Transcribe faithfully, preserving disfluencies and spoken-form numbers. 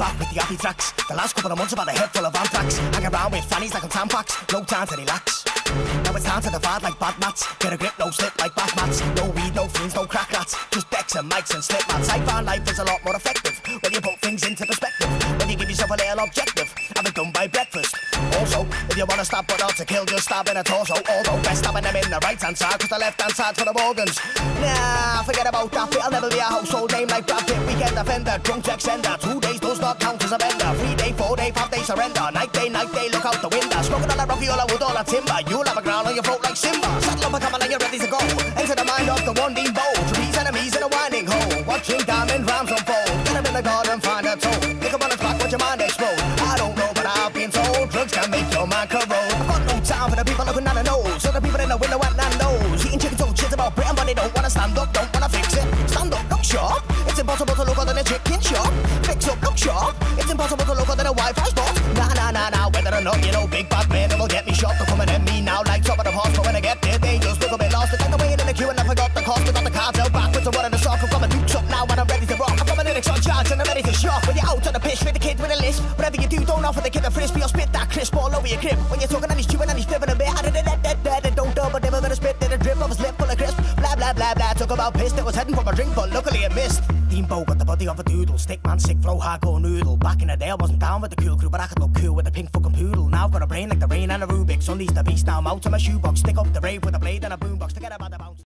back with the happy tracks. The last couple of months I've had a head full of anthrax. Hang around with fannies like I'm Tampax. No time to relax. Now it's time to divide like bad mats. Get a grip, no slip like bath mats. No weed, no fiends, no crack rats. Just decks and mics and slip mats. I find life is a lot more effective when you put things into perspective. When you give yourself a little objective. Have it done by breakfast. Also, if you wanna stab but not to kill, just stab in a torso. Although best stabbing them in the right hand side, cause the left hand side's for the organs. Nah, forget about that bit. I'll never be a household name like Brad Pitt. Weekend offender, drunk text sender. Two days does not count as a bender. Three day, four day, five day surrender. Night day, night day, look out the window. Smoking all that rocky, all that wood, all that timber. You'll have a ground on your throat like Simba. Saddle up a camel and you're ready to go. Enter the mind of the one dean bowl. Trees enemies in a winding hole. Watching diamond rams unfold. Get them in the garden, find a toe. Pick up on his back, watch your mind explode. I don't know, but I've been told drugs can make your mind corrode. I've got no time for the people looking at the nose. So the people in the window and that nose. Eating chicken toast, shit about Britain, but they don't wanna stand up, don't wanna fix it. Stand up, look sharp. It's impossible to look other than a chicken shop. Fix up, look sharp. It's impossible to look other than a Wi-Fi spot. Nah, nah, nah, nah, whether or not you know big bad men will get me shot. They're coming at me now like top of the horse, but when I get there, they just look a bit lost. They take the way in the queue and I forgot the cost. I got the cards out backwards and running the sock. I've got my dukes up now and I'm ready to rock. I've got my lyrics on charge and I'm ready to shock. When you're out on the pitch with the kid with a list, whatever you do, don't offer the kid a frisbee or spit that crisp all over your crib. When you're talking and he's chewing and he's flipping a bit, I did it, that, that, that, that, don't double, never gonna spit, did a drip off his lip full of crisp. Blah, blah, blah, blah, talk about piss that was heading for my drink, but luckily it missed. Deanbo got the body of a doodle, stick man, sick flow, hardcore noodle. Back in the day I wasn't down with the cool crew, but I could look cool with a pink fucking poodle. Now I've got a brain like the rain and a Rubik's. Unleash the beast, now I'm out of my shoebox. Stick up the rave with a blade and a boombox. Forget about the bounce.